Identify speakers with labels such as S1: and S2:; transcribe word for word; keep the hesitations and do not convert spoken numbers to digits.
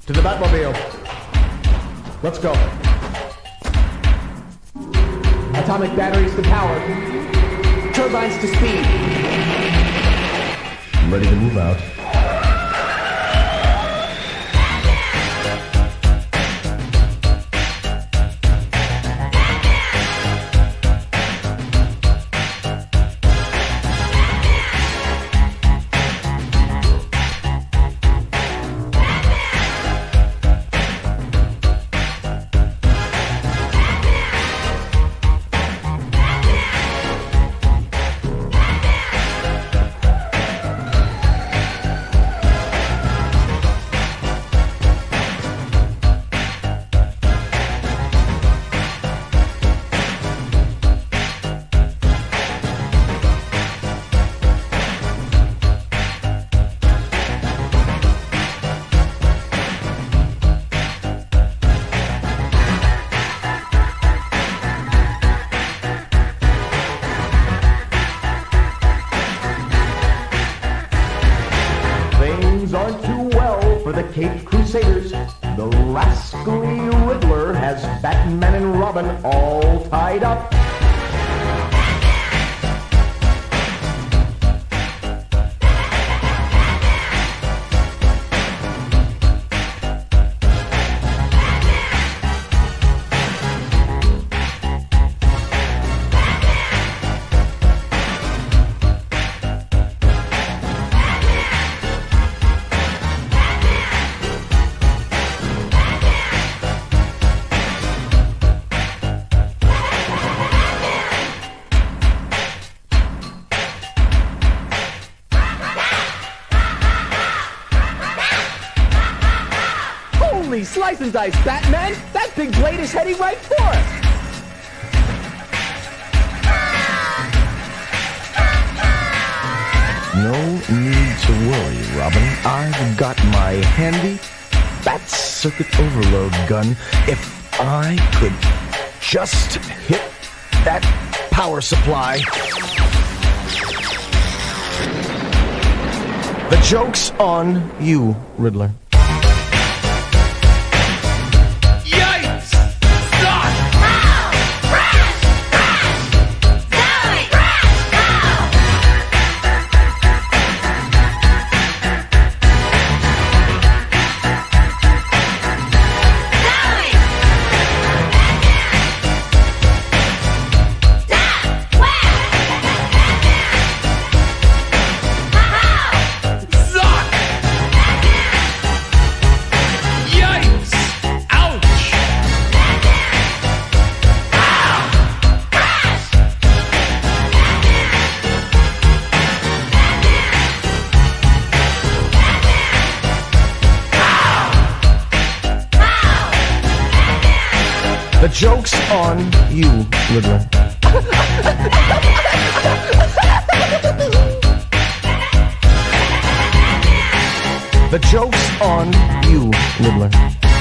S1: To the Batmobile. Let's go.
S2: Atomic batteries to power. Turbines to speed.
S1: I'm ready to move out. Things aren't too well for the Caped Crusaders. The rascally Riddler has Batman and Robin all tied up.
S2: Holy slice and dice, Batman! That big blade is heading right for us!
S1: No need to worry, Robin. I've got my handy Bat Circuit Overload gun. If I could just hit that power supply. The joke's on you, Riddler. The joke's on you, Riddler. The joke's on you, Riddler.